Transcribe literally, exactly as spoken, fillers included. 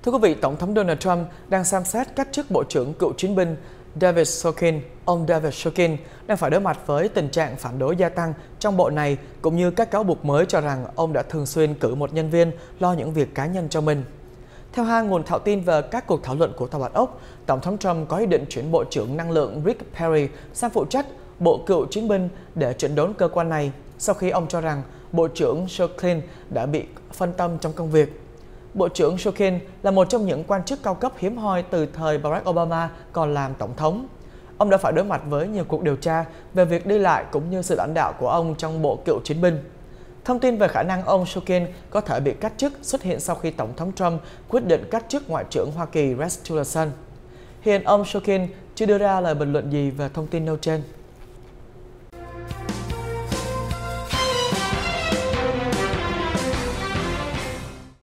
Thưa quý vị, Tổng thống Donald Trump đang xem xét cách chức Bộ trưởng Cựu chiến binh David Shulkin. Ông David Shulkin đang phải đối mặt với tình trạng phản đối gia tăng trong bộ này, cũng như các cáo buộc mới cho rằng ông đã thường xuyên cử một nhân viên lo những việc cá nhân cho mình. Theo hai nguồn thạo tin về các cuộc thảo luận của Tòa Bạch Ốc, Tổng thống Trump có ý định chuyển Bộ trưởng Năng lượng Rick Perry sang phụ trách Bộ Cựu chiến binh để chỉnh đốn cơ quan này, sau khi ông cho rằng Bộ trưởng Shulkin đã bị phân tâm trong công việc. Bộ trưởng Shulkin là một trong những quan chức cao cấp hiếm hoi từ thời Barack Obama còn làm tổng thống. Ông đã phải đối mặt với nhiều cuộc điều tra về việc đi lại cũng như sự lãnh đạo của ông trong Bộ Cựu chiến binh. Thông tin về khả năng ông Shulkin có thể bị cách chức xuất hiện sau khi Tổng thống Trump quyết định cách chức Ngoại trưởng Hoa Kỳ Rex Tillerson. Hiện ông Shulkin chưa đưa ra lời bình luận gì về thông tin nêu trên.